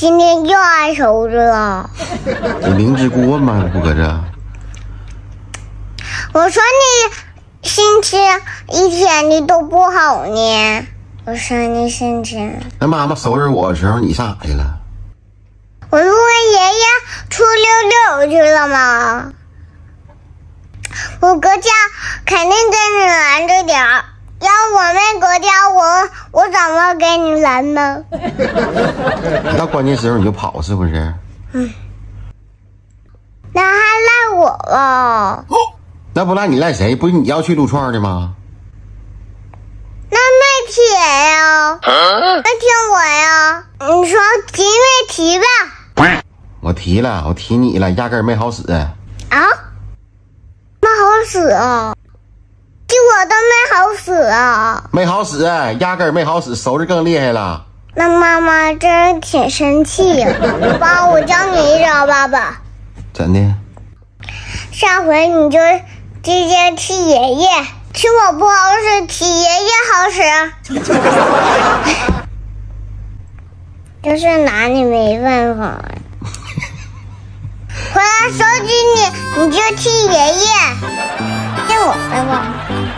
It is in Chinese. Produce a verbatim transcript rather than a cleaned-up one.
今天又挨收拾了。 你明知故问吗？不搁这。 我说你心情一天的都不好呢。我说你心情。 那妈妈收拾我的时候，你上哪去了？ 我是问爷爷出溜溜去了吗？我搁家肯定跟你拦着点儿。要我没搁家，我我怎么给你拦呢？ 到关键时候你就跑，是不是？ 嗯。那还赖我了？ 那不赖你赖谁？不是你要去撸串的吗？ 那没提呀，没听我呀。你说提没提吧？ 我提了，我提你了，压根儿没好使。 啊？没好使啊？提我都没好使啊？ 没好使，压根儿没好使，收拾更厉害了。 那妈妈真是挺生气呀。爸，我教你一招，爸爸。 怎的？ 下回你就直接提爷爷，提我不好使，提爷爷好使。就是拿你没办法。回来收拾你，你就提爷爷，听我的吧。